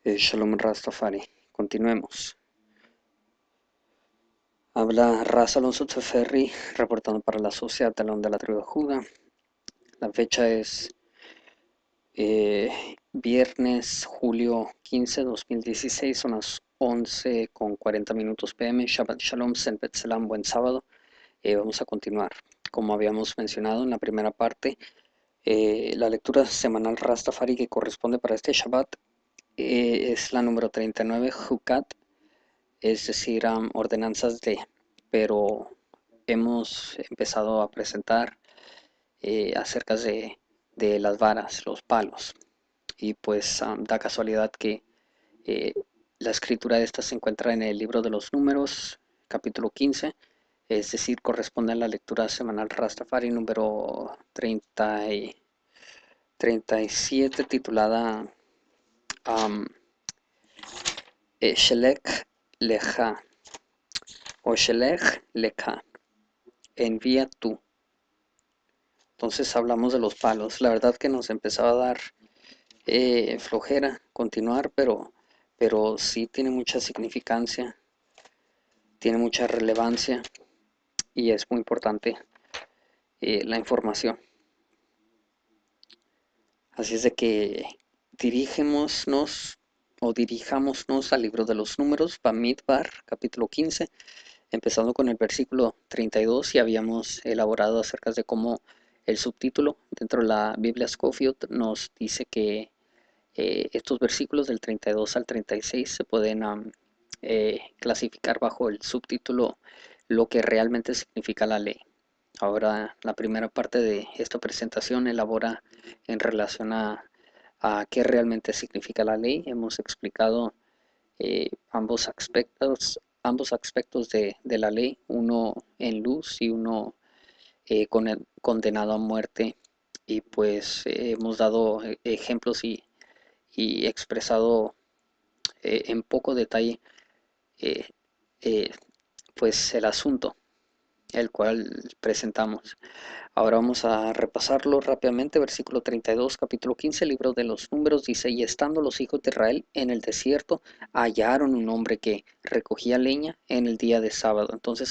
Shalom Rastafari. Continuemos. Habla Ras Alonso Teferri, reportando para la Sociedad Talón de la Tribu de Judá. La fecha es viernes, julio 15, 2016, son las 11:40 p.m. Shabbat Shalom, Senpet Selam, buen sábado. Vamos a continuar. Como habíamos mencionado en la primera parte, la lectura semanal Rastafari que corresponde para este Shabbat es la número 39, Hukat, es decir, ordenanzas de, pero hemos empezado a presentar acerca de las varas, los palos, y pues da casualidad que eh, la escritura de esta se encuentra en el libro de los Números, capítulo 15, es decir, corresponde a la lectura semanal Rastafari número 37, titulada um, Shelech Lecha, o Shelech Lecha, envía tú. Entonces hablamos de los palos. La verdad que nos empezaba a dar flojera continuar, pero sí tiene mucha significancia, tiene mucha relevancia y es muy importante la información. Así es de que dirijámonos al libro de los Números, Bamidbar, capítulo 15, empezando con el versículo 32, y habíamos elaborado acerca de cómo el subtítulo dentro de la Biblia Scofield nos dice que estos versículos del 32 al 36 se pueden clasificar bajo el subtítulo lo que realmente significa la ley. Ahora, la primera parte de esta presentación elabora en relación a qué realmente significa la ley. Hemos explicado ambos aspectos de la ley, uno en luz y uno condenado a muerte. Y pues hemos dado ejemplos y expresado en poco detalle eh, eh, pues el asunto el cual presentamos. Ahora vamos a repasarlo rápidamente. Versículo 32, capítulo 15, libro de los Números, dice: y estando los hijos de Israel en el desierto, hallaron un hombre que recogía leña en el día de sábado. Entonces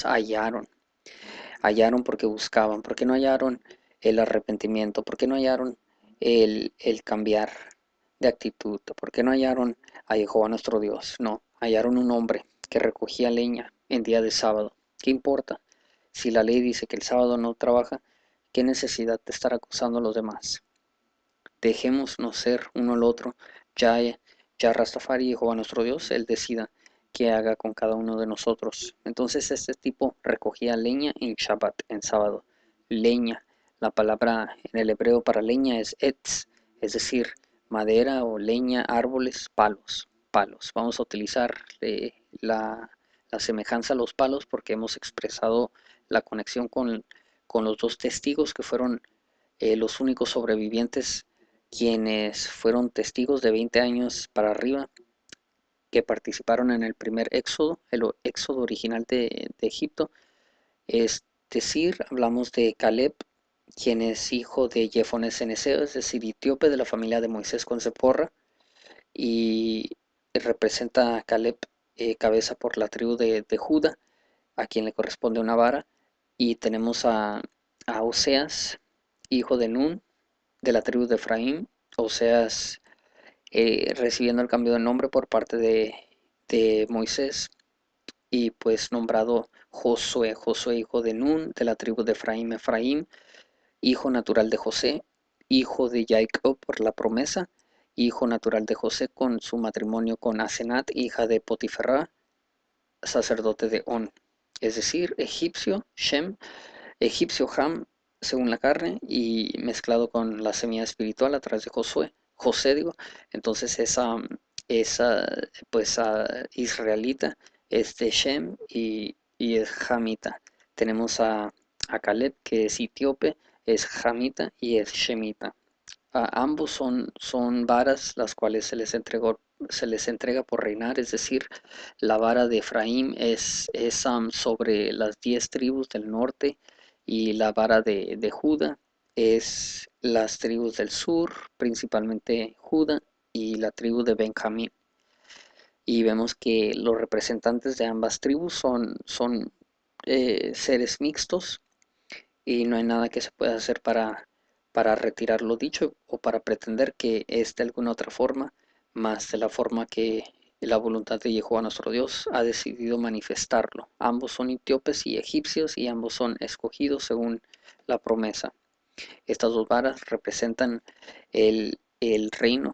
hallaron porque buscaban. ¿Por qué no hallaron el arrepentimiento? ¿Por qué no hallaron el cambiar de actitud? ¿Por qué no hallaron a Jehová nuestro Dios? No, hallaron un hombre que recogía leña en día de sábado. ¿Qué importa? Si la ley dice que el sábado no trabaja, ¿qué necesidad de estar acusando a los demás? Dejémonos ser uno al otro. Ya, ya Rastafari, Jehová nuestro Dios, Él decida qué haga con cada uno de nosotros. Entonces este tipo recogía leña en Shabbat, en sábado. Leña, la palabra en el hebreo para leña es etz, es decir, madera o leña, árboles, palos. Vamos a utilizar la semejanza a los palos porque hemos expresado la conexión con los dos testigos que fueron los únicos sobrevivientes, quienes fueron testigos de 20 años para arriba, que participaron en el primer éxodo, el éxodo original de Egipto. Es decir, hablamos de Caleb, quien es hijo de Jefones Ceneseo, es decir, etíope de la familia de Moisés con Zeporra, y representa a Caleb cabeza por la tribu de Judá, a quien le corresponde una vara. Y tenemos a Oseas, hijo de Nun, de la tribu de Efraín, Oseas recibiendo el cambio de nombre por parte de Moisés, y pues nombrado Josué hijo de Nun, de la tribu de Efraín, hijo natural de José, hijo de Jacob por la promesa, hijo natural de José con su matrimonio con Asenat, hija de Potiferá, sacerdote de On, es decir, egipcio Ham, según la carne, y mezclado con la semilla espiritual a través de José digo. Entonces esa pues israelita es de Shem y es Jamita. Tenemos a Caleb, que es etíope, es Jamita y es Shemita. Ambos son varas las cuales se les entrega por reinar, es decir, la vara de Efraín es sobre las 10 tribus del norte, y la vara de Judá es las tribus del sur, principalmente Judá, y la tribu de Benjamín. y vemos que los representantes de ambas tribus son seres mixtos y no hay nada que se pueda hacer para retirar lo dicho o para pretender que es de alguna otra forma, más de la forma que la voluntad de Jehová nuestro Dios ha decidido manifestarlo. Ambos son etíopes y egipcios y ambos son escogidos según la promesa. Estas dos varas representan el reino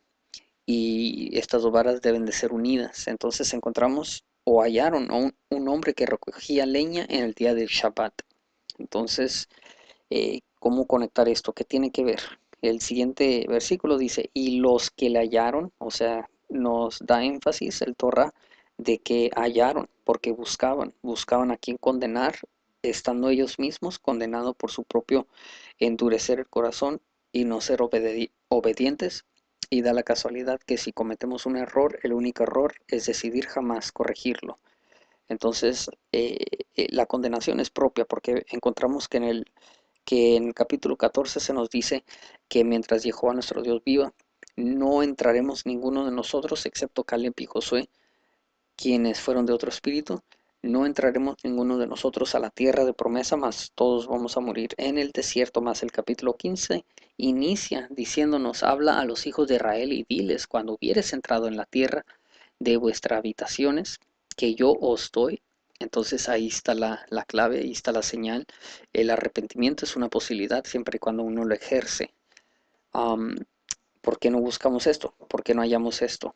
y estas dos varas deben de ser unidas. Entonces encontramos o hallaron a un hombre que recogía leña en el día del Shabbat. Entonces, ¿cómo conectar esto? ¿Qué tiene que ver? El siguiente versículo dice, y los que le hallaron, o sea, nos da énfasis el Torah de que hallaron, porque buscaban a quien condenar, estando ellos mismos condenados por su propio endurecer el corazón y no ser obedientes. Y da la casualidad que si cometemos un error, el único error es decidir jamás corregirlo. Entonces, la condenación es propia porque encontramos que en el capítulo 14 se nos dice que mientras Jehová nuestro Dios viva, no entraremos ninguno de nosotros, excepto Caleb y Josué, quienes fueron de otro espíritu, no entraremos ninguno de nosotros a la tierra de promesa, mas todos vamos a morir en el desierto. Más el capítulo 15 inicia diciéndonos, habla a los hijos de Israel y diles, cuando hubieres entrado en la tierra de vuestras habitaciones, que yo os doy. Entonces ahí está la clave, ahí está la señal. El arrepentimiento es una posibilidad siempre y cuando uno lo ejerce. Um, ¿Por qué no buscamos esto? ¿Por qué no hallamos esto?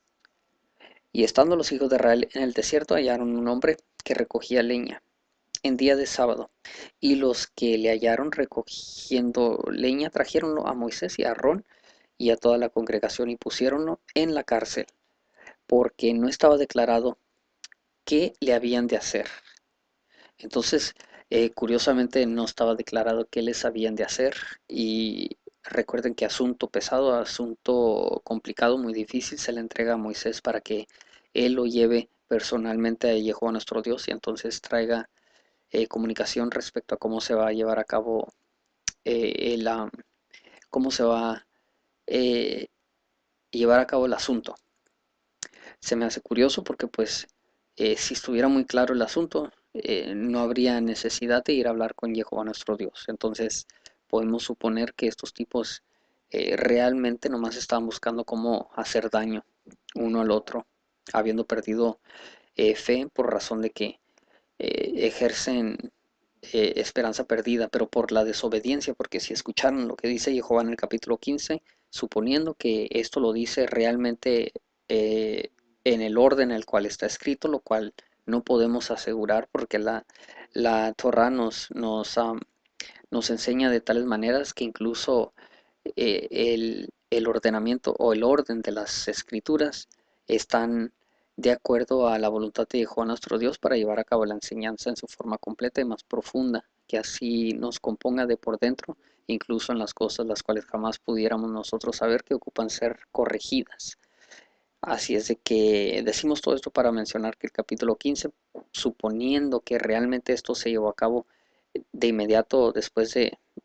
Y estando los hijos de Israel en el desierto, hallaron un hombre que recogía leña en día de sábado. Y los que le hallaron recogiendo leña trajeronlo a Moisés y a Aarón y a toda la congregación y pusiéronlo en la cárcel, porque no estaba declarado qué le habían de hacer. Entonces, curiosamente no estaba declarado qué les habían de hacer y recuerden que asunto pesado, asunto complicado, muy difícil, se le entrega a Moisés para que él lo lleve personalmente a Jehová nuestro Dios y entonces traiga comunicación respecto a cómo se va a llevar a cabo cómo se va a llevar a cabo el asunto. Se me hace curioso porque pues si estuviera muy claro el asunto, no habría necesidad de ir a hablar con Jehová nuestro Dios. Entonces podemos suponer que estos tipos realmente nomás estaban buscando cómo hacer daño uno al otro, habiendo perdido fe por razón de que ejercen esperanza perdida, pero por la desobediencia, porque si escucharon lo que dice Jehová en el capítulo 15, suponiendo que esto lo dice realmente eh, en el orden en el cual está escrito, lo cual no podemos asegurar porque la Torah nos enseña de tales maneras que incluso el ordenamiento o el orden de las escrituras están de acuerdo a la voluntad de Jehová nuestro Dios para llevar a cabo la enseñanza en su forma completa y más profunda, que así nos componga de por dentro, incluso en las cosas las cuales jamás pudiéramos nosotros saber que ocupan ser corregidas. Así es de que decimos todo esto para mencionar que el capítulo 15, suponiendo que realmente esto se llevó a cabo de inmediato después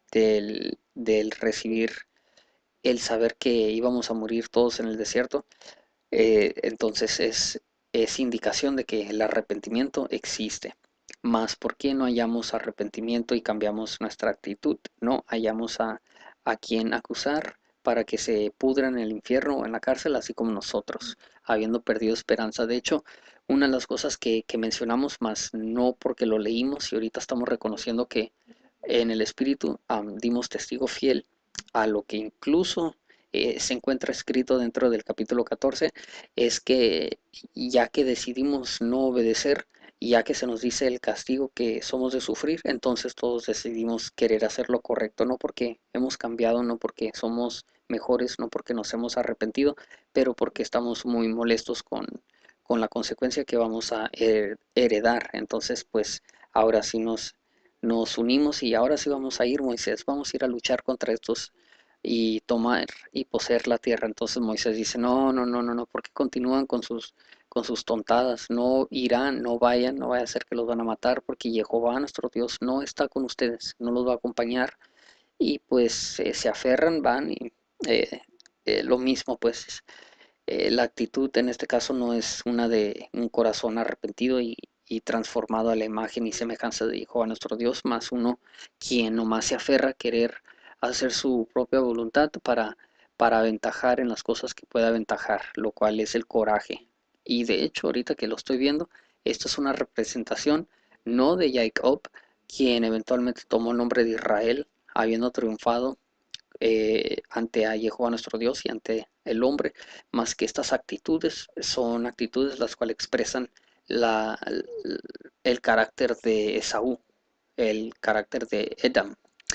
del recibir el saber que íbamos a morir todos en el desierto, entonces es indicación de que el arrepentimiento existe. Mas, ¿por qué no hallamos arrepentimiento y cambiamos nuestra actitud? No hallamos a quien acusar para que se pudra en el infierno o en la cárcel, así como nosotros, habiendo perdido esperanza. De hecho, una de las cosas que mencionamos, más no porque lo leímos y ahorita estamos reconociendo que en el Espíritu dimos testigo fiel a lo que incluso se encuentra escrito dentro del capítulo 14, es que ya que decidimos no obedecer, ya que se nos dice el castigo que somos de sufrir, entonces todos decidimos querer hacer lo correcto, no porque hemos cambiado, no porque somos mejores, no porque nos hemos arrepentido, pero porque estamos muy molestos con la consecuencia que vamos a heredar. Entonces, pues ahora sí nos unimos y ahora sí vamos a ir, Moisés, vamos a ir a luchar contra estos y tomar y poseer la tierra. Entonces Moisés dice, no, no, no, no, no, porque continúan con sus tontadas, no irán, no vayan, no vaya a ser que los van a matar, porque Jehová nuestro Dios no está con ustedes, no los va a acompañar, y pues se aferran, van y lo mismo pues La actitud en este caso no es una de un corazón arrepentido y transformado a la imagen y semejanza de Jehová nuestro Dios, más uno quien nomás se aferra a querer hacer su propia voluntad para aventajar en las cosas que pueda aventajar, lo cual es el coraje. Y de hecho, ahorita que lo estoy viendo, esto es una representación no de Jacob, quien eventualmente tomó el nombre de Israel, habiendo triunfado ante a Jehová nuestro Dios y ante el hombre, más que estas actitudes son actitudes las cuales expresan la, el carácter de Esaú, el carácter de Edam.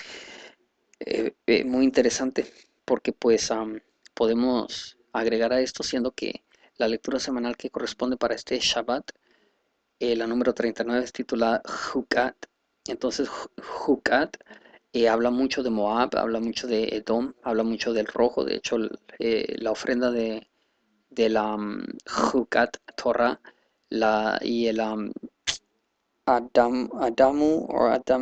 Muy interesante porque pues podemos agregar a esto siendo que la lectura semanal que corresponde para este Shabbat, la número 39 es titulada Hukat. Entonces Hukat habla mucho de Moab, habla mucho de Edom, habla mucho del rojo. De hecho, la ofrenda de la Hukat Torah y el Adamu o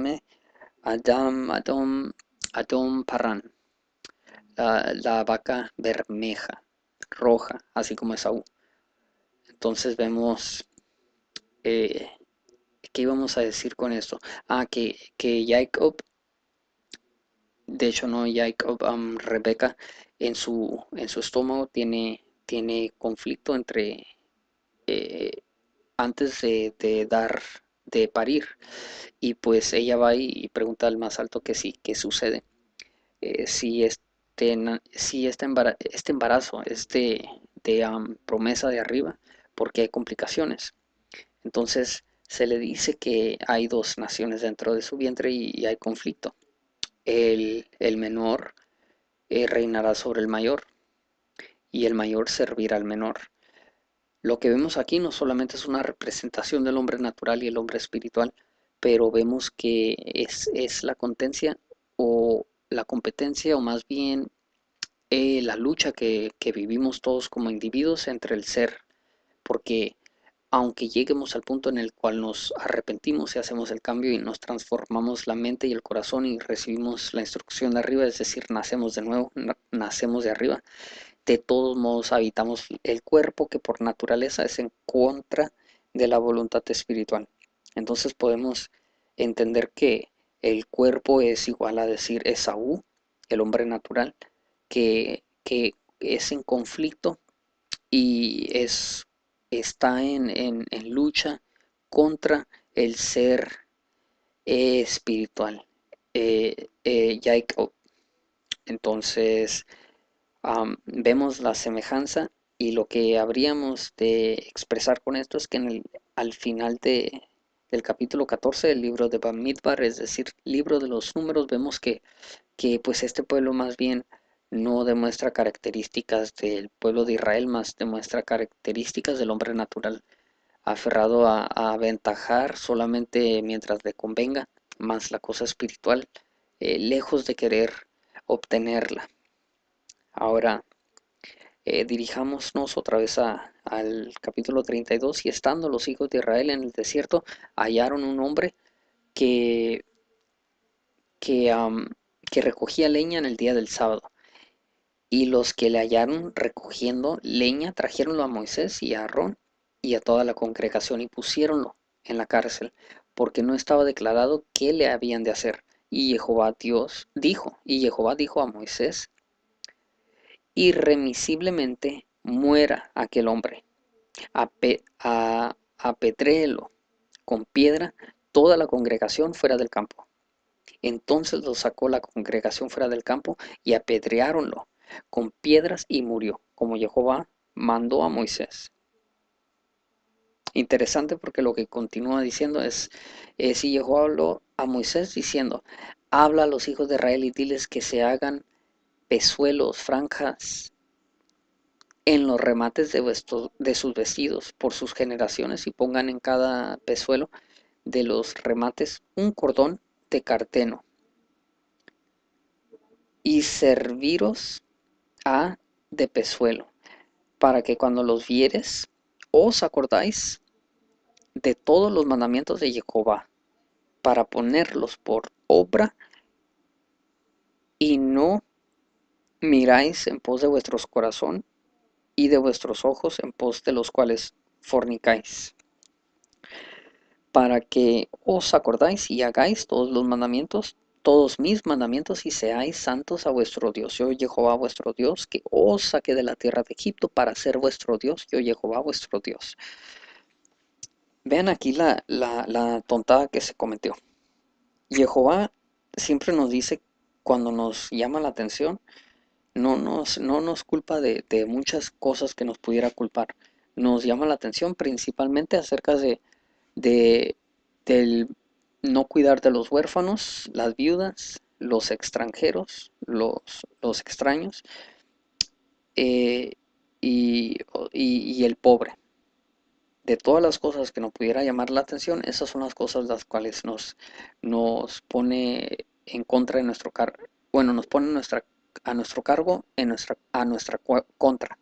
Adom Paran, la vaca bermeja, roja, así como Esaú. Entonces vemos, eh, ¿qué íbamos a decir con esto? Que Jacob, de hecho no Jacob, Rebeca en su estómago tiene conflicto entre, eh, antes de parir, y pues ella va y pregunta al más alto que sí, qué sucede. Si este embarazo es de promesa de arriba, porque hay complicaciones. Entonces se le dice que hay dos naciones dentro de su vientre y hay conflicto. El menor reinará sobre el mayor y el mayor servirá al menor. Lo que vemos aquí no solamente es una representación del hombre natural y el hombre espiritual, pero vemos que es la contencia o la competencia o más bien la lucha que vivimos todos como individuos entre el ser, porque aunque lleguemos al punto en el cual nos arrepentimos y hacemos el cambio y nos transformamos la mente y el corazón y recibimos la instrucción de arriba, es decir, nacemos de nuevo, nacemos de arriba, de todos modos habitamos el cuerpo que por naturaleza es en contra de la voluntad espiritual. Entonces podemos entender que el cuerpo es igual a decir Esaú, el hombre natural, que es en conflicto y está en lucha contra el ser espiritual, Jacob. Entonces, vemos la semejanza y lo que habríamos de expresar con esto es que al final del capítulo 14 del libro de Bamidbar, es decir, libro de los números, vemos que pues este pueblo más bien no demuestra características del pueblo de Israel, más demuestra características del hombre natural, aferrado a aventajar solamente mientras le convenga, más la cosa espiritual, lejos de querer obtenerla. Ahora, dirijámonos otra vez al capítulo 32. Y estando los hijos de Israel en el desierto, hallaron un hombre que, que, am, que recogía leña en el día del sábado. Y los que le hallaron recogiendo leña trajeronlo a Moisés y a Aarón y a toda la congregación y pusiéronlo en la cárcel, porque no estaba declarado qué le habían de hacer. Y Jehová dijo a Moisés, irremisiblemente muera aquel hombre, apedréelo con piedra toda la congregación fuera del campo. Entonces lo sacó la congregación fuera del campo y apedreáronlo con piedras y murió, como Jehová mandó a Moisés. Interesante porque lo que continúa diciendo es y Jehová habló a Moisés diciendo, habla a los hijos de Israel y diles que se hagan pezuelos, franjas en los remates de sus vestidos por sus generaciones y pongan en cada pezuelo de los remates un cordón de carteno y serviros ha de pezuelo, para que cuando los vieres os acordáis de todos los mandamientos de Jehová, para ponerlos por obra y no miráis en pos de vuestros corazón y de vuestros ojos en pos de los cuales fornicáis, para que os acordáis y hagáis todos los mandamientos, todos mis mandamientos, y seáis santos a vuestro Dios. Yo, Jehová vuestro Dios, que os saqué de la tierra de Egipto para ser vuestro Dios, yo, Jehová vuestro Dios. Vean aquí la tontada que se cometió. Jehová siempre nos dice, cuando nos llama la atención, no nos culpa de muchas cosas que nos pudiera culpar. Nos llama la atención principalmente acerca de- del no cuidar de los huérfanos, las viudas, los extranjeros, los extraños, eh, y el pobre. De todas las cosas que nos pudiera llamar la atención, esas son las cosas las cuales nos pone en contra de nuestro cargo, bueno, nos pone a nuestro cargo, a nuestra contra.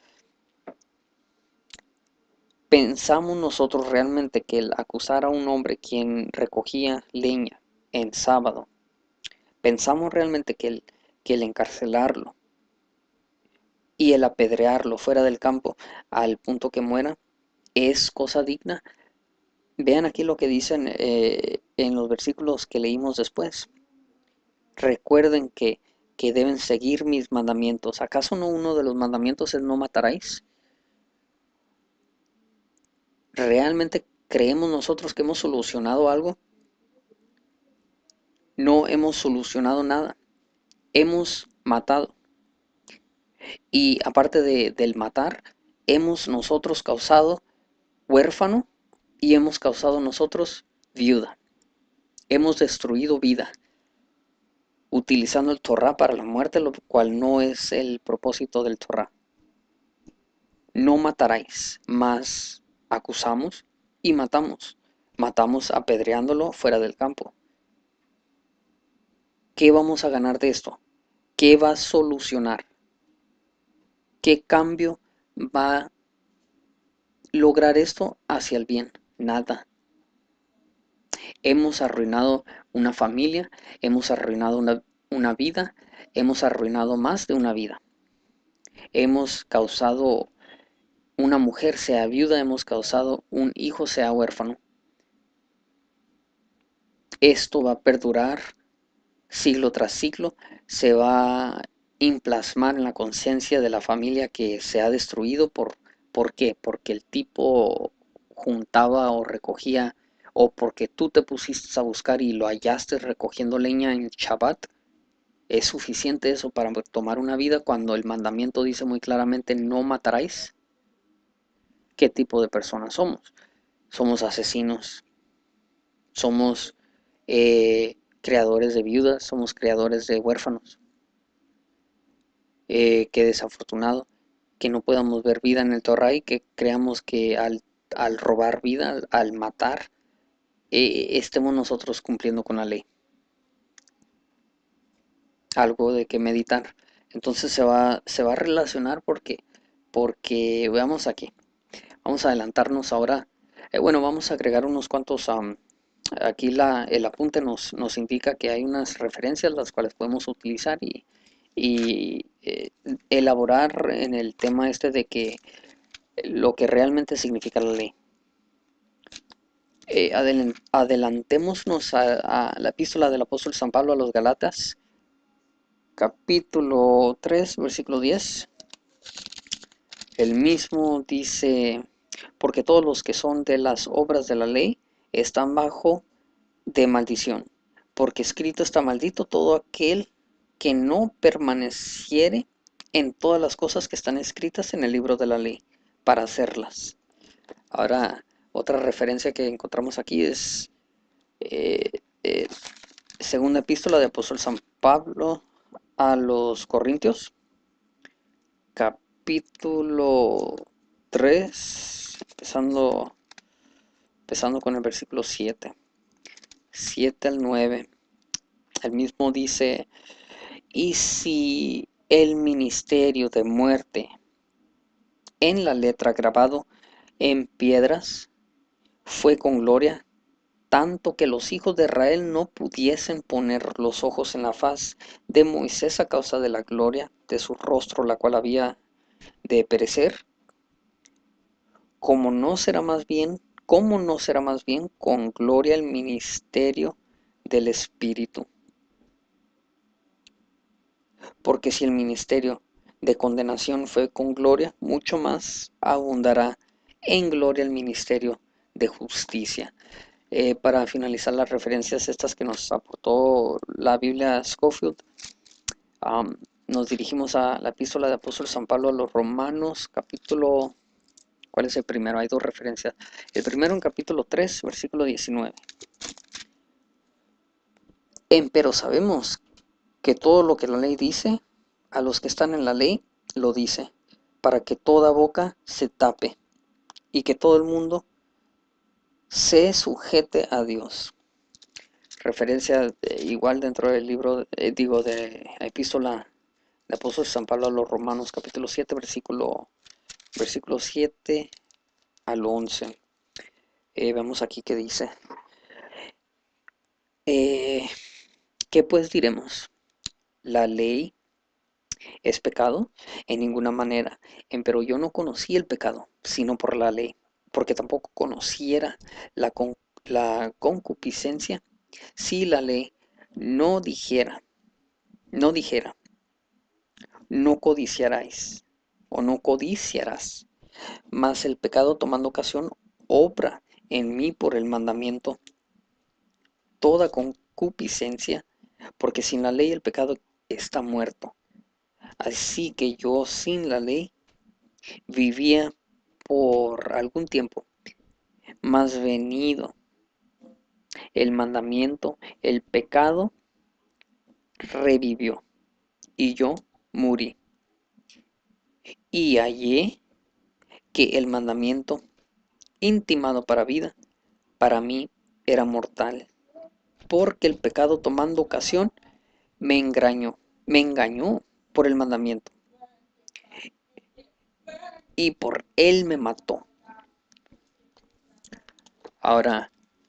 ¿Pensamos nosotros realmente que el acusar a un hombre quien recogía leña en sábado, pensamos realmente que el encarcelarlo y el apedrearlo fuera del campo al punto que muera es cosa digna? Vean aquí lo que dicen en los versículos que leímos después. Recuerden que deben seguir mis mandamientos. ¿Acaso no uno de los mandamientos es no mataréis? ¿Realmente creemos nosotros que hemos solucionado algo? No hemos solucionado nada. Hemos matado. Y aparte del matar, hemos nosotros causado huérfano y hemos causado nosotros viuda. Hemos destruido vida utilizando el Torah para la muerte, lo cual no es el propósito del Torah. No mataréis, mas acusamos y matamos. Matamos apedreándolo fuera del campo. ¿Qué vamos a ganar de esto? ¿Qué va a solucionar? ¿Qué cambio va a lograr esto hacia el bien? Nada. Hemos arruinado una familia, hemos arruinado una vida, hemos arruinado más de una vida. Hemos causado una mujer sea viuda, hemos causado un hijo sea huérfano. Esto va a perdurar siglo tras siglo, se va a implasmar en la conciencia de la familia que se ha destruido. ¿Por qué? Porque el tipo juntaba o recogía, o porque tú te pusiste a buscar y lo hallaste recogiendo leña en Shabbat. ¿Es suficiente eso para tomar una vida cuando el mandamiento dice muy claramente no mataráis? ¿Qué tipo de personas somos? Somos asesinos, somos creadores de viudas, somos creadores de huérfanos. Qué desafortunado que no podamos ver vida en el Torah y que creamos que al robar vida, al matar, estemos nosotros cumpliendo con la ley. Algo de que meditar. Entonces se va a relacionar porque veamos aquí. Vamos a adelantarnos ahora. Bueno, vamos a agregar unos cuantos. Aquí el apunte nos indica que hay unas referencias las cuales podemos utilizar y elaborar en el tema este de que lo que realmente significa la ley. Adelantémonos a la epístola del apóstol San Pablo a los Galatas, capítulo 3, versículo 10. El mismo dice, porque todos los que son de las obras de la ley están bajo de maldición, porque escrito está maldito todo aquel que no permaneciere en todas las cosas que están escritas en el libro de la ley, para hacerlas. Ahora, otra referencia que encontramos aquí es eh, eh, segunda epístola de apóstol San Pablo a los Corintios, capítulo 3, empezando con el versículo 7 al 9. El mismo dice, y si el ministerio de muerte en la letra grabado en piedras fue con gloria, tanto que los hijos de Israel no pudiesen poner los ojos en la faz de Moisés a causa de la gloria de su rostro, la cual había de perecer, como no será más bien, ¿cómo no será más bien con gloria el ministerio del Espíritu? Porque si el ministerio de condenación fue con gloria, mucho más abundará en gloria el ministerio de justicia. Para finalizar las referencias estas que nos aportó la Biblia Scofield, nos dirigimos a la epístola de apóstol San Pablo a los Romanos, capítulo, ¿cuál es el primero? Hay dos referencias. El primero en capítulo 3, versículo 19. Empero sabemos que todo lo que la ley dice, a los que están en la ley, lo dice, para que toda boca se tape y que todo el mundo se sujete a Dios. Referencia igual dentro del libro, de la epístola de apóstol San Pablo a los Romanos, capítulo 7, versículo 7 al 11. Vemos aquí que dice, ¿qué pues diremos? ¿La ley es pecado? En ninguna manera. Empero yo no conocí el pecado, sino por la ley, porque tampoco conociera la, la concupiscencia si la ley no dijera, no dijera, no codiciaráis o no codiciarás, mas el pecado tomando ocasión obra en mí por el mandamiento toda concupiscencia, porque sin la ley el pecado está muerto. Así que yo sin la ley vivía por algún tiempo, mas venido el mandamiento, el pecado revivió y yo morí. Y hallé que el mandamiento intimado para vida, para mí era mortal, porque el pecado tomando ocasión me engañó por el mandamiento, y por él me mató. Ahora,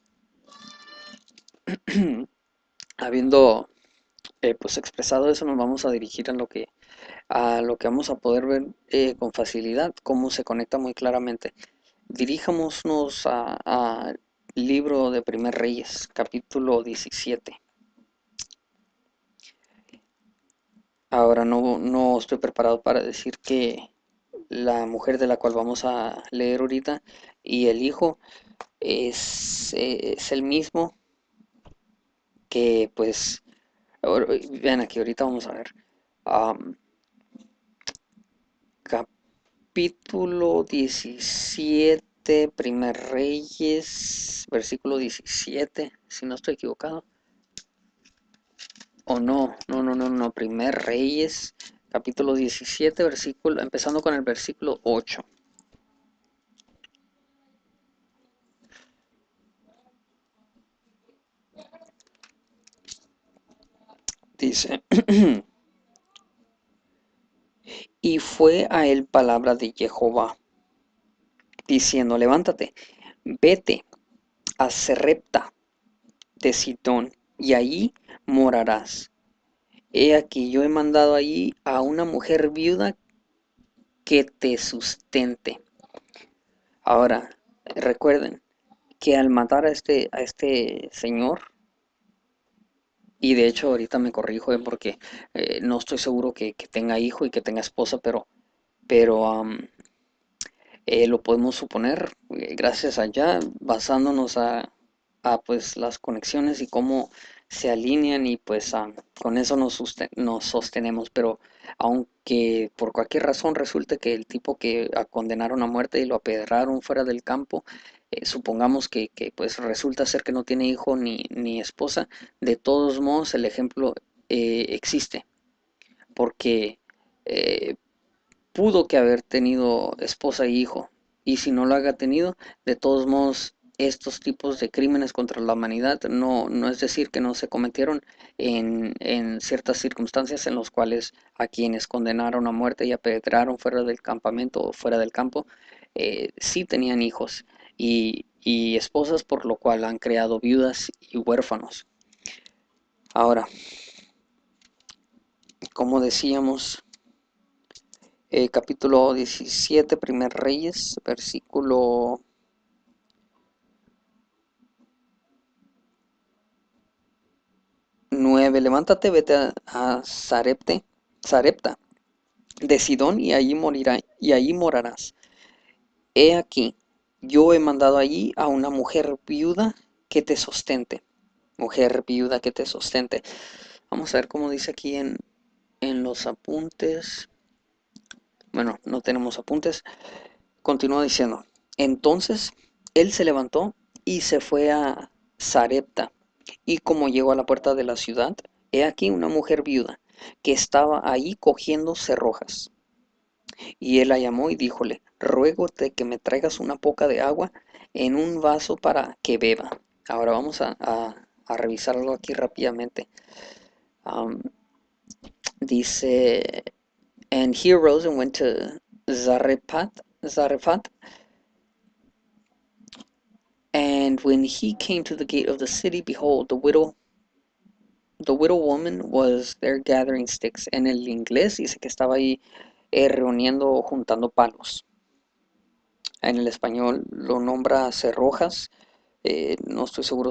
habiendo pues expresado eso, nos vamos a dirigir a lo que vamos a poder ver con facilidad, cómo se conecta muy claramente. Dirijámonos al libro de Primer Reyes, capítulo 17. Ahora no estoy preparado para decir que la mujer de la cual vamos a leer ahorita y el hijo es el mismo que pues, vean aquí, ahorita vamos a ver. Um, Capítulo 17, Primer Reyes, versículo 17, si no estoy equivocado. O no, Primer Reyes, capítulo 17, versículo, empezando con el versículo 8. Dice, y fue a él palabra de Jehová, diciendo, levántate, vete a Sarepta de Sidón, y allí morarás. He aquí, yo he mandado allí a una mujer viuda que te sustente. Ahora, recuerden que al matar a este señor, y de hecho ahorita me corrijo porque no estoy seguro que tenga hijo y que tenga esposa, pero lo podemos suponer gracias allá, basándonos a pues las conexiones y cómo se alinean y pues con eso nos sostenemos, pero aunque por cualquier razón resulte que el tipo que condenaron a muerte y lo apedraron fuera del campo, supongamos que pues resulta ser que no tiene hijo ni esposa, de todos modos el ejemplo existe, porque eh, pudo que haber tenido esposa y hijo, y si no lo haya tenido, de todos modos, estos tipos de crímenes contra la humanidad no es decir que no se cometieron en ciertas circunstancias en las cuales a quienes condenaron a muerte y apedrearon fuera del campamento o fuera del campo, sí tenían hijos y esposas, por lo cual han creado viudas y huérfanos. Ahora, como decíamos, Capítulo 17, Primer Reyes, versículo 9. Levántate, vete a Sarepta de Sidón y allí morarás. He aquí, yo he mandado allí a una mujer viuda que te sustente. Mujer viuda que te sustente. Vamos a ver cómo dice aquí en los apuntes. Bueno, no tenemos apuntes. Continúa diciendo. Entonces él se levantó y se fue a Sarepta. Y como llegó a la puerta de la ciudad, he aquí una mujer viuda que estaba ahí cogiendo cerrojas. Y él la llamó y díjole, ruégote que me traigas una poca de agua en un vaso para que beba. Ahora vamos a revisarlo aquí rápidamente. Am, Dice, and he arose and went to Zarephath, and when he came to the gate of the city, behold, the widow woman was there gathering sticks. En el inglés dice que estaba ahí reuniendo o juntando palos. En el español lo nombra cerrojas. No estoy seguro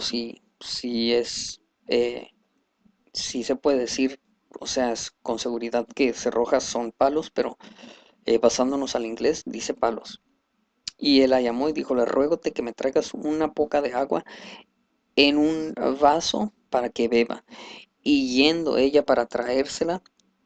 eh, si se puede decir, o sea, con seguridad que cerrojas son palos, pero basándonos al inglés, dice palos. Y él la llamó y dijo, le ruégote que me traigas una poca de agua en un vaso para que beba. Y yendo ella para traérsela,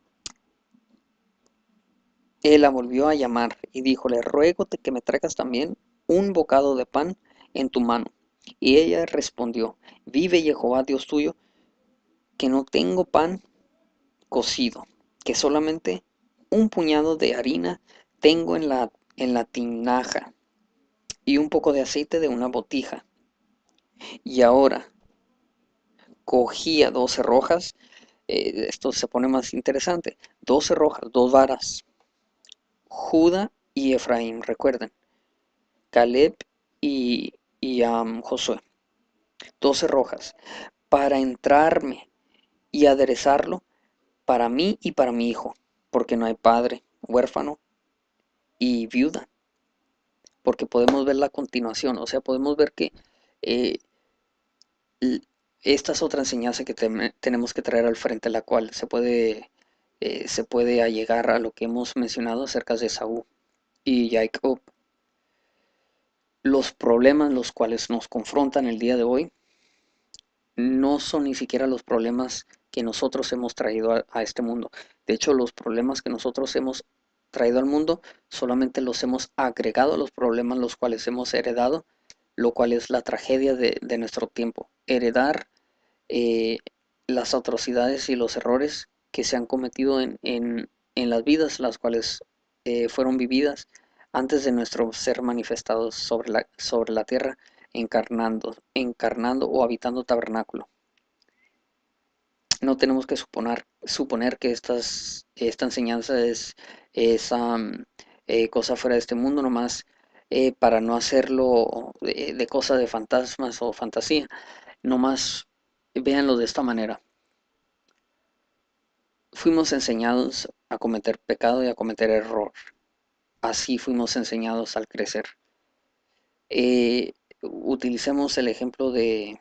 él la volvió a llamar y dijo, le ruégote que me traigas también un bocado de pan en tu mano. Y ella respondió, vive Jehová Dios tuyo, que no tengo pan cocido, que solamente un puñado de harina tengo en la tinaja y un poco de aceite de una botija. Y ahora cogía 12 rojas, esto se pone más interesante, 12 rojas, dos varas, Judá y Efraín, recuerden, Caleb y Josué, 12 rojas, para entrarme y aderezarlo para mí y para mi hijo, porque no hay padre, huérfano y viuda, porque podemos ver la continuación, o sea, podemos ver que eh, esta es otra enseñanza que tenemos que traer al frente, la cual se puede allegar a lo que hemos mencionado acerca de Saúl y Jacob. Los problemas los cuales nos confrontan el día de hoy no son ni siquiera los problemas que nosotros hemos traído a este mundo. De hecho, los problemas que nosotros hemos traído al mundo solamente los hemos agregado a los problemas los cuales hemos heredado, lo cual es la tragedia de nuestro tiempo. Heredar eh, las atrocidades y los errores que se han cometido en las vidas, las cuales fueron vividas antes de nuestro ser manifestados sobre la tierra, encarnando o habitando tabernáculo. No tenemos que suponer que esta enseñanza es cosa fuera de este mundo, nomás para no hacerlo de cosa de fantasmas o fantasía. Nomás véanlo de esta manera. Fuimos enseñados a cometer pecado y a cometer error. Así fuimos enseñados al crecer. Utilicemos el ejemplo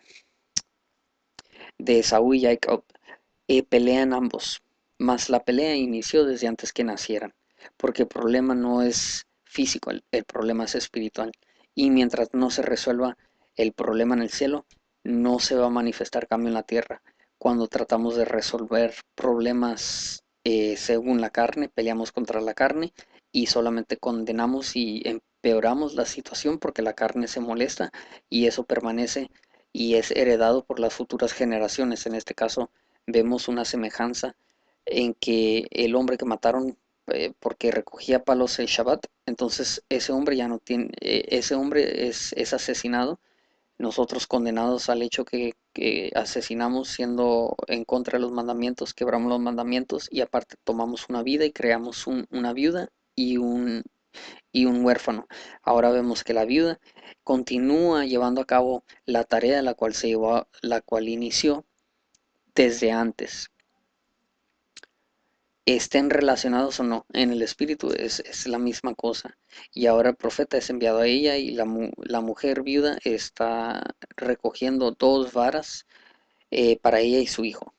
de Esaú y Jacob. Pelean ambos, mas la pelea inició desde antes que nacieran, porque el problema no es físico, el problema es espiritual. Y mientras no se resuelva el problema en el cielo, no se va a manifestar cambio en la tierra. Cuando tratamos de resolver problemas según la carne, peleamos contra la carne y solamente condenamos y empeoramos la situación porque la carne se molesta y eso permanece y es heredado por las futuras generaciones. En este caso, vemos una semejanza en que el hombre que mataron porque recogía palos el Shabbat, entonces ese hombre ya no tiene, ese hombre es asesinado, nosotros condenados al hecho que asesinamos siendo en contra de los mandamientos, quebramos los mandamientos y aparte tomamos una vida y creamos una viuda y un huérfano. Ahora vemos que la viuda continúa llevando a cabo la tarea la cual inició desde antes. estén relacionados o no, en el espíritu es la misma cosa. Y ahora el profeta es enviado a ella y la mujer viuda está recogiendo dos varas para ella y su hijo.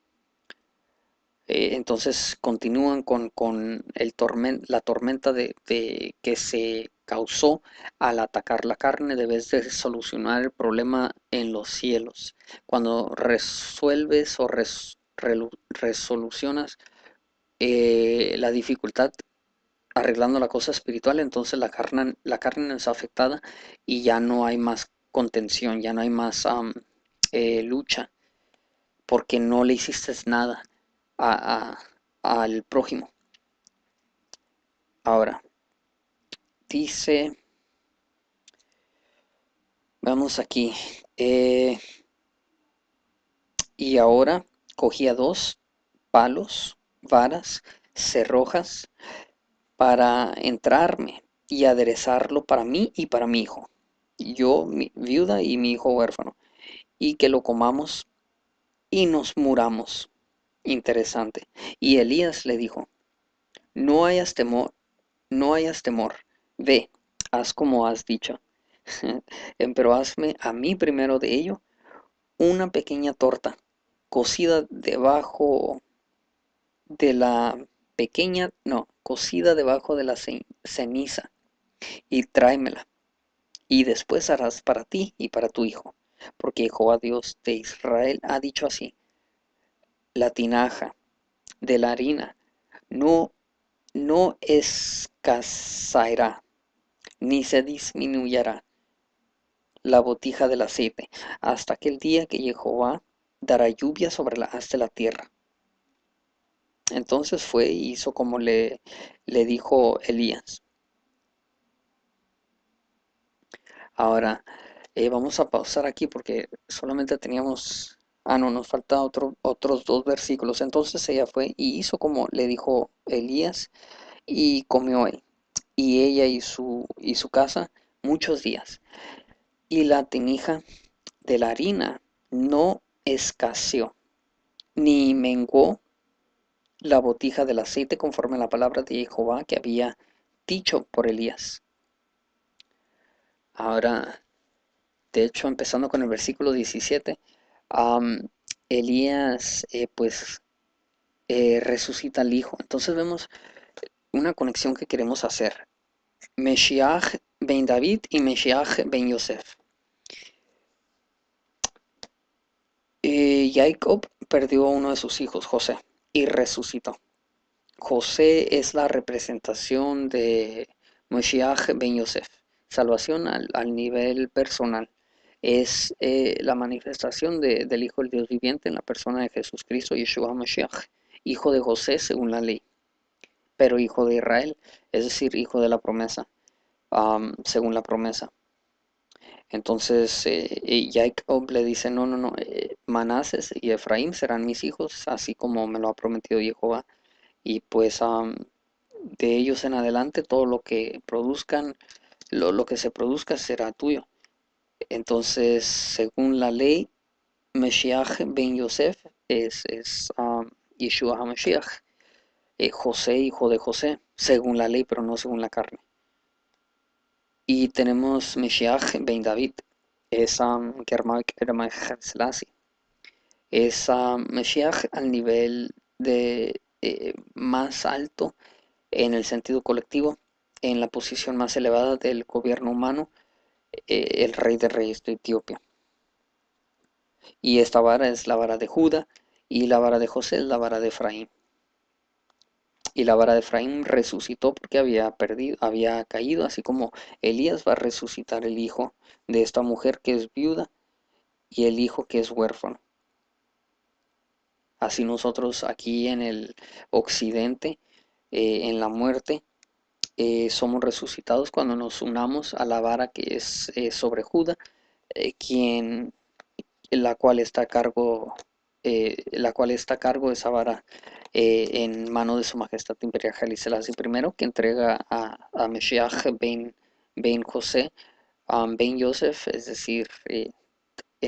Entonces continúan con la tormenta que se causó al atacar la carne, debes de solucionar el problema en los cielos. Cuando resuelves o resolucionas la dificultad arreglando la cosa espiritual, entonces la carne no es afectada y ya no hay más contención, ya no hay más lucha, porque no le hiciste nada a- al prójimo. Ahora, dice, vamos aquí, eh, y ahora cogía dos palos, varas, cerrojas, para entrarme y aderezarlo para mí y para mi hijo, yo, mi viuda y mi hijo huérfano, y que lo comamos y nos muramos. Interesante. Y Elías le dijo, no hayas temor, no hayas temor, ve, haz como has dicho, pero hazme a mí primero de ello una pequeña torta cocida debajo de la cocida debajo de la ceniza y tráemela. Y después harás para ti y para tu hijo, porque Jehová Dios de Israel ha dicho así, la tinaja de la harina no, no escaseará, ni se disminuyirá la botija del aceite, hasta aquel día que Jehová dará lluvia sobre la haz de la tierra. Entonces fue y hizo como le dijo Elías. Ahora, vamos a pausar aquí porque solamente teníamos, no, nos falta otros dos versículos. Entonces ella fue y hizo como le dijo Elías y comió él y ella y su casa muchos días. Y la tinija de la harina no escaseó, ni menguó la botija del aceite conforme a la palabra de Jehová que había dicho por Elías. Ahora, de hecho, empezando con el versículo 17, am, Elías pues resucita al hijo. Entonces vemos una conexión que queremos hacer. Meshiach ben David y Meshiach ben Yosef. Jacob perdió a uno de sus hijos, José, y resucitó. José es la representación de Moshiach ben Yosef. Salvación al nivel personal. Es la manifestación del Hijo del Dios viviente en la persona de Jesucristo, Yeshua Mashiach, hijo de José según la ley, pero hijo de Israel, es decir, hijo de la promesa, según la promesa. Entonces Jacob le dice, no, no, no, Manases y Efraín serán mis hijos, así como me lo ha prometido Jehová. Y pues de ellos en adelante todo lo que produzcan, lo que se produzca será tuyo. Entonces, según la ley, Mashiach ben Yosef es Yeshua HaMashiach, José, hijo de José, según la ley, pero no según la carne. Y tenemos Mashiach ben David, es Germán Selassie, es Mashiach al nivel de más alto en el sentido colectivo, en la posición más elevada del gobierno humano, el rey de reyes de Etiopía. Y esta vara es la vara de Judá y la vara de José es la vara de Efraín. Y la vara de Efraín resucitó porque había perdido, había caído, así como Elías va a resucitar el hijo de esta mujer que es viuda y el hijo que es huérfano. Así nosotros aquí en el occidente, en la muerte, somos resucitados cuando nos unamos a la vara que es sobre Judá, quien la cual está a cargo, de esa vara en mano de su majestad imperial Haile Selassie I, que entrega a Mashiach ben José, ben Yosef, es decir,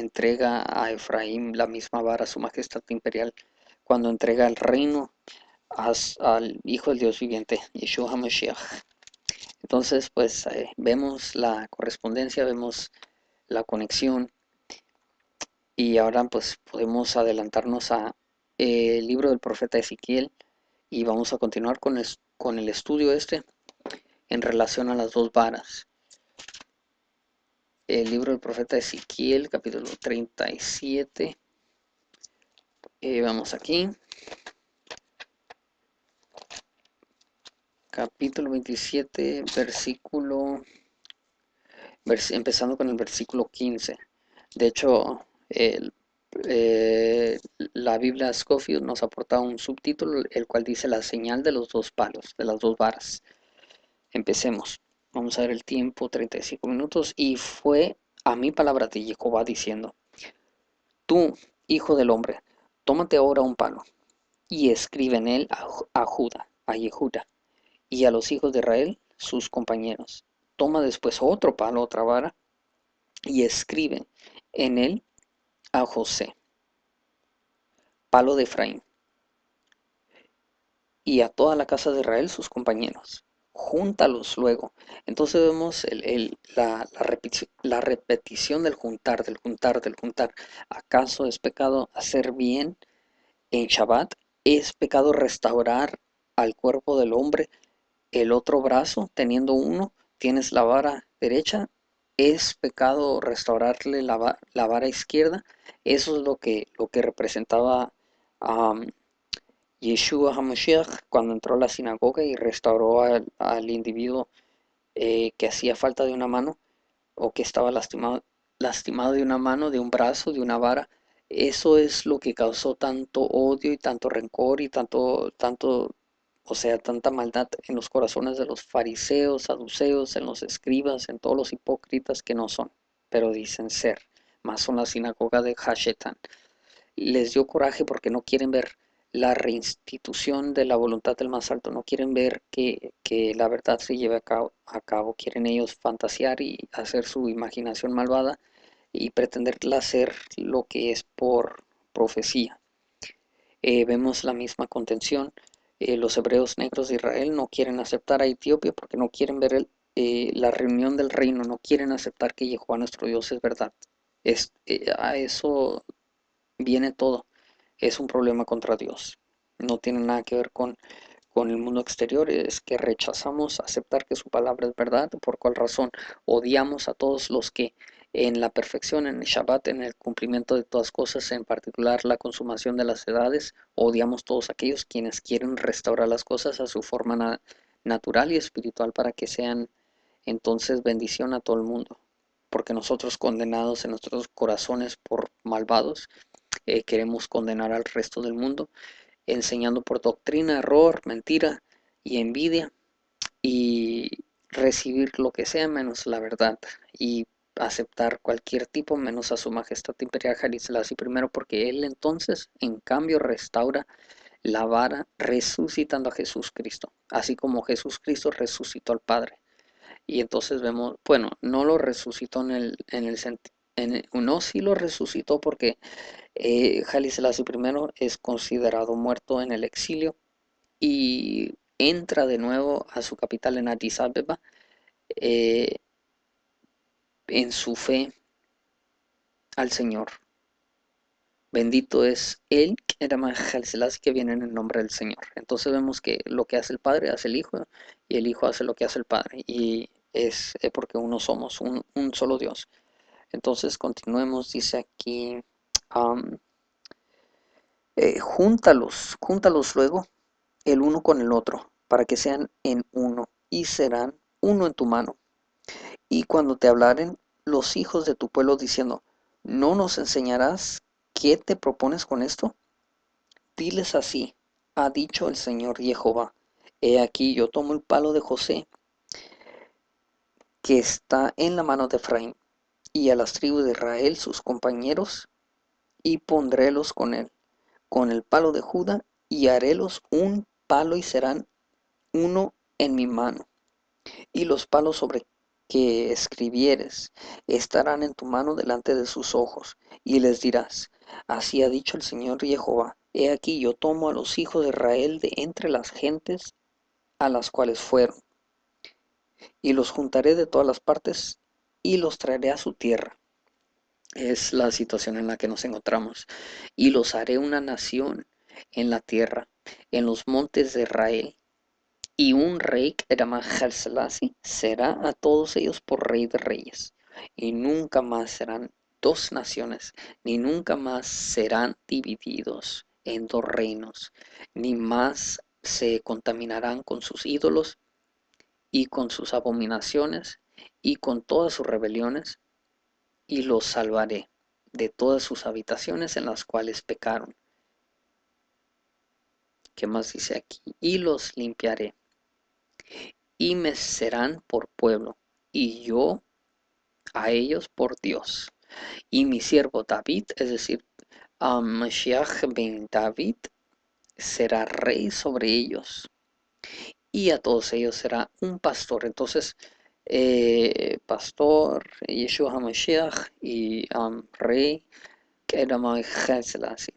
entrega a Efraín la misma vara, su majestad imperial, cuando entrega el reino al Hijo del Dios viviente, Yeshua HaMashiach. Entonces, pues vemos la correspondencia, vemos la conexión y ahora pues podemos adelantarnos a el libro del profeta Ezequiel y vamos a continuar con el estudio en relación a las dos varas. El libro del profeta Ezequiel, capítulo 37. Vamos aquí. Capítulo 27, empezando con el versículo 15. De hecho, eh, la Biblia Scofield nos aporta un subtítulo, el cual dice la señal de los dos palos, de las dos varas. Empecemos. Vamos a ver el tiempo, 35 minutos. Y fue a mí palabra de Jehová diciendo, tú, hijo del hombre, tómate ahora un palo y escribe en él a Judá, a Yehuda, y a los hijos de Israel, sus compañeros. Toma después otro palo, otra vara, y escribe en él a José, palo de Efraín, y a toda la casa de Israel, sus compañeros. Júntalos luego. Entonces vemos la repetición del juntar, del juntar, del juntar. ¿Acaso es pecado hacer bien en Shabbat? ¿Es pecado restaurar al cuerpo del hombre el otro brazo, teniendo uno? ¿Tienes la vara derecha? ¿Es pecado restaurarle la vara izquierda? Eso es lo que representaba um, Yeshua HaMashiach cuando entró a la sinagoga y restauró al individuo que hacía falta de una mano o que estaba lastimado de una mano, de un brazo, de una vara. Eso es lo que causó tanto odio y tanto rencor y o sea, tanta maldad en los corazones de los fariseos, saduceos, en los escribas, en todos los hipócritas que no son, pero dicen ser, más son la sinagoga de Hashetán. Les dio coraje porque no quieren ver la reinstitución de la voluntad del más alto, no quieren ver que la verdad se lleve a cabo, quieren ellos fantasear y hacer su imaginación malvada y pretenderla hacer lo que es por profecía. Vemos la misma contención. Los hebreos negros de Israel no quieren aceptar a Etiopía porque no quieren ver la reunión del reino, no quieren aceptar que Jehová nuestro Dios es verdad. A eso viene todo. Es un problema contra Dios. No tiene nada que ver con el mundo exterior, es que rechazamos aceptar que su palabra es verdad. ¿Por cuál razón? Odiamos a todos los que en la perfección, en el Shabbat, en el cumplimiento de todas cosas, en particular la consumación de las edades, odiamos todos aquellos quienes quieren restaurar las cosas a su forma natural y espiritual para que sean entonces bendición a todo el mundo. Porque nosotros condenados en nuestros corazones por malvados, queremos condenar al resto del mundo, enseñando por doctrina, error, mentira y envidia y recibir lo que sea menos la verdad y aceptar cualquier tipo menos a su majestad imperial Haile Selassie I, porque él entonces en cambio restaura la vara resucitando a Jesús Cristo, así como Jesús Cristo resucitó al Padre. Y entonces vemos, bueno, no lo resucitó en el sentido, no, sí lo resucitó porque Haile Selassie I es considerado muerto en el exilio y entra de nuevo a su capital en Addis Abeba eh, en su fe al Señor. Bendito es él, era Haile Selassie, que viene en el nombre del Señor. Entonces vemos que lo que hace el Padre hace el Hijo y el Hijo hace lo que hace el Padre y es porque uno somos, un solo Dios. Entonces continuemos, dice aquí, um, júntalos luego el uno con el otro, para que sean en uno, y serán uno en tu mano. Y cuando te hablaren los hijos de tu pueblo diciendo, ¿no nos enseñarás qué te propones con esto? Diles así, ha dicho el Señor Jehová, he aquí yo tomo el palo de José, que está en la mano de Efraín, y a las tribus de Israel sus compañeros, y pondrélos con el palo de Judá, y harélos un palo y serán uno en mi mano. Y los palos sobre que escribieres estarán en tu mano delante de sus ojos, y les dirás, así ha dicho el Señor Jehová, He aquí yo tomo a los hijos de Israel de entre las gentes a las cuales fueron, y los juntaré de todas las partes y los traeré a su tierra. Es la situación en la que nos encontramos. Y los haré una nación en la tierra, en los montes de Israel. Y un rey que era Selassie será a todos ellos por rey de reyes. Y nunca más serán dos naciones, ni nunca más serán divididos en dos reinos, ni más se contaminarán con sus ídolos y con sus abominaciones y con todas sus rebeliones, y los salvaré de todas sus habitaciones en las cuales pecaron. ¿Qué más dice aquí? Y los limpiaré y me serán por pueblo, y yo a ellos por Dios. Y mi siervo David, es decir, Mashiach ben David, será rey sobre ellos, y a todos ellos será un pastor. Entonces, pastor, Yeshua HaMashiach y rey, que era Selassie.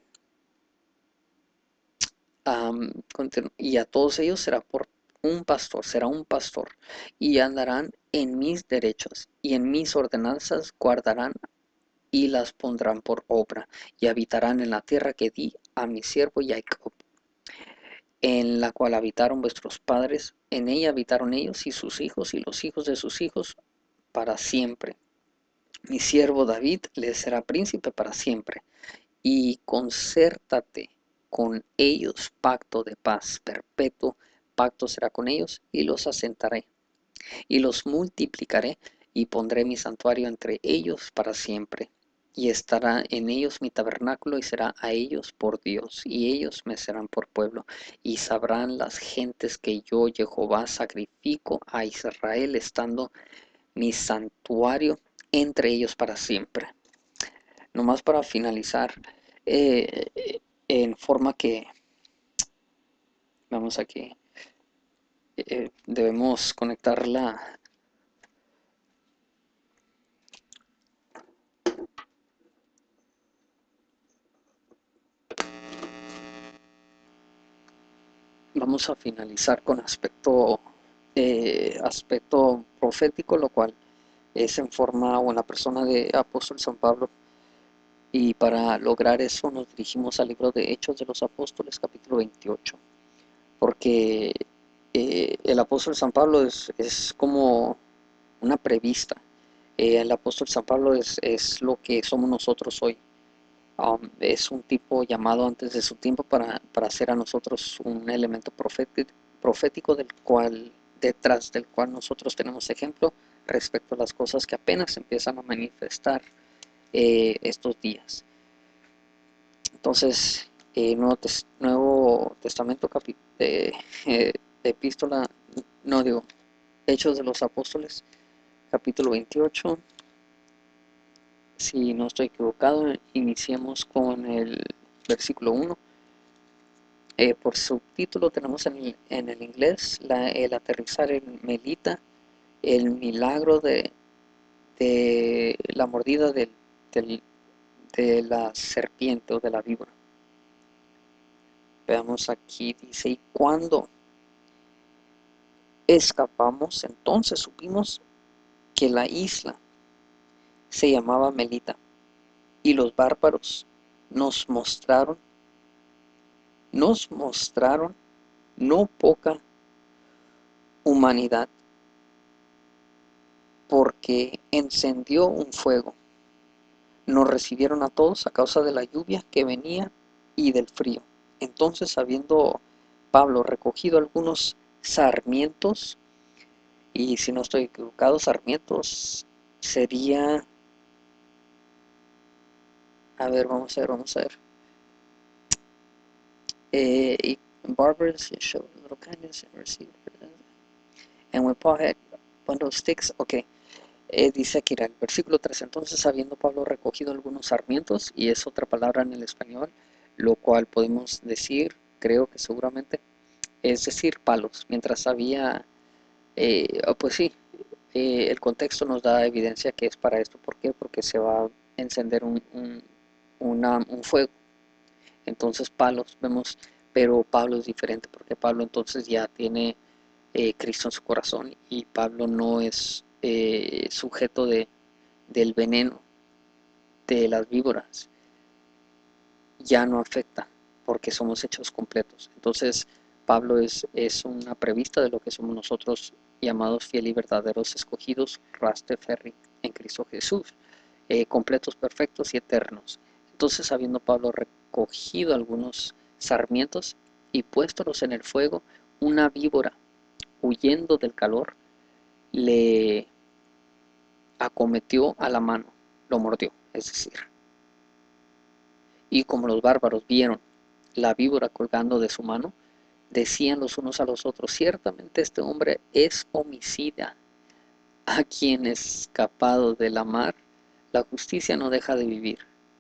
Y a todos ellos será un pastor, y andarán en mis derechos, y en mis ordenanzas guardarán y las pondrán por obra, y habitarán en la tierra que di a mi siervo Jacob, en la cual habitaron vuestros padres, en ella habitaron ellos y sus hijos y los hijos de sus hijos para siempre. Mi siervo David les será príncipe para siempre, y concértate con ellos pacto de paz perpetuo, pacto será con ellos, y los asentaré, y los multiplicaré, y pondré mi santuario entre ellos para siempre, y estará en ellos mi tabernáculo, y será a ellos por Dios, y ellos me serán por pueblo, y sabrán las gentes que yo, Jehová, sacrifico a Israel, estando mi santuario entre ellos para siempre. Nomás para finalizar, eh, en forma que, vamos aquí, debemos conectarla. Vamos a finalizar con aspecto profético, lo cual es en forma o en la persona de apóstol San Pablo. Y para lograr eso nos dirigimos al libro de Hechos de los Apóstoles, capítulo 28, porque el apóstol San Pablo es como una prevista. El apóstol San Pablo es lo que somos nosotros hoy. Es un tipo llamado antes de su tiempo para hacer a nosotros un elemento profético detrás del cual nosotros tenemos ejemplo respecto a las cosas que apenas empiezan a manifestar estos días. Entonces, Nuevo Testamento, epístola, no digo, Hechos de los Apóstoles, capítulo 28. Si no estoy equivocado, iniciemos con el versículo 1. Por subtítulo tenemos en el inglés el aterrizar en Melita, el milagro de la mordida del- de la serpiente o de la víbora. Veamos aquí, dice, y cuando escapamos, entonces supimos que la isla se llamaba Melita, y los bárbaros nos mostraron no poca humanidad, porque encendió un fuego. Nos recibieron a todos a causa de la lluvia que venía y del frío. Entonces, habiendo Pablo recogido algunos sarmientos, y si no estoy equivocado, sarmientos sería, a ver, vamos a ver. Barbers showed little kindness and received, and when Paul had bundle of sticks, ok. Dice aquí en el versículo 3, entonces habiendo Pablo recogido algunos sarmientos, y es otra palabra en el español, lo cual podemos decir, creo que seguramente, es decir, palos, mientras había, pues sí, el contexto nos da evidencia que es para esto. ¿Por qué? Porque se va a encender un fuego. entonces palos vemos, pero Pablo es diferente porque Pablo entonces ya tiene Cristo en su corazón y Pablo no es sujeto del veneno de las víboras, ya no afecta porque somos hechos completos. Entonces Pablo es una prevista de lo que somos nosotros llamados fiel y verdaderos escogidos, raste ferri en Cristo Jesús, completos, perfectos y eternos. Entonces, habiendo Pablo recogido algunos sarmientos y puéstolos en el fuego, una víbora, huyendo del calor, le acometió a la mano, lo mordió, es decir. Y como los bárbaros vieron la víbora colgando de su mano, decían los unos a los otros, ciertamente este hombre es homicida, a quien escapado de la mar, la justicia no deja de vivir.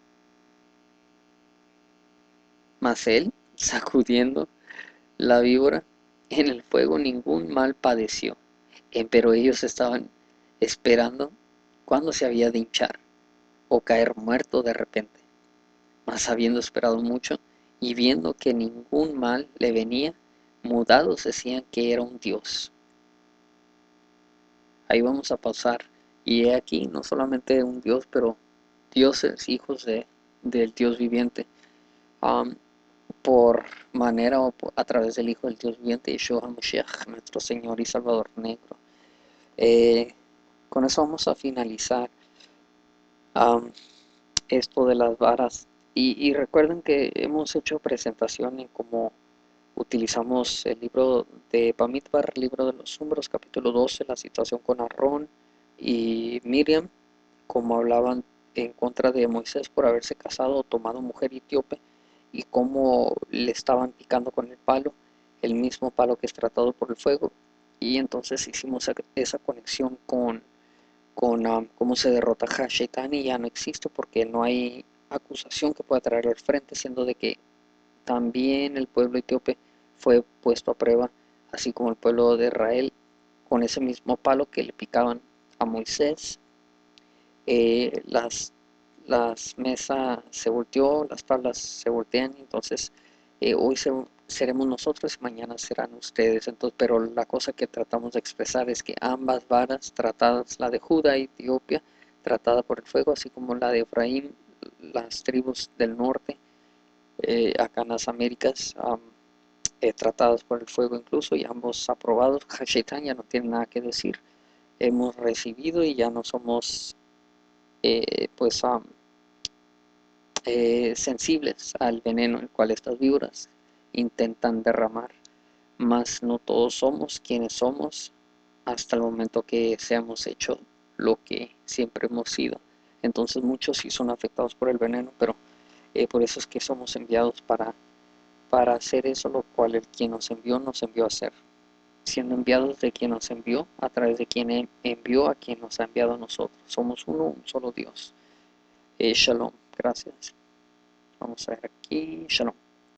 Mas él, sacudiendo la víbora en el fuego, ningún mal padeció. Pero ellos estaban esperando cuándo se había de hinchar o caer muerto de repente. Mas habiendo esperado mucho y viendo que ningún mal le venía, mudados decían que era un dios. Ahí vamos a pausar. Y he aquí, no solamente un dios, pero dioses, hijos del Dios viviente. Um, por manera o a través del Hijo del Dios viviente, Yeshua HaMashiach, nuestro Señor y Salvador negro. Eh, con eso vamos a finalizar um, esto de las varas. Y recuerden que hemos hecho presentación en cómo utilizamos el libro de Bamidbar, el libro de los Números, capítulo 12, la situación con Aarón y Miriam, como hablaban en contra de Moisés por haberse casado o tomado mujer etíope y cómo le estaban picando con el palo, el mismo palo que es tratado por el fuego. Y entonces hicimos esa conexión con cómo se derrota Hashetán y ya no existe porque no hay acusación que pueda traer al frente, siendo de que también el pueblo etíope fue puesto a prueba, así como el pueblo de Israel, con ese mismo palo que le picaban a Moisés. eh, las, las mesas se volteó, las tablas se voltean, entonces hoy seremos nosotros y mañana serán ustedes. Entonces, pero la cosa que tratamos de expresar es que ambas varas tratadas, la de Judá y Etiopía, tratada por el fuego, así como la de Efraín, las tribus del norte, acá en las Américas, tratadas por el fuego incluso, y ambos aprobados. Hashetán ya no tiene nada que decir, hemos recibido y ya no somos pues sensibles al veneno el cual estas víboras intentan derramar, mas no todos somos quienes somos hasta el momento que seamos hecho lo que siempre hemos sido. Entonces muchos sí son afectados por el veneno, pero por eso es que somos enviados para hacer eso, lo cual el quien nos envió a hacer, siendo enviados de quien nos envió, a través de quien envió a quien nos ha enviado a nosotros. Somos uno, un solo Dios. Shalom, gracias. Vamos a ver aquí, shalom.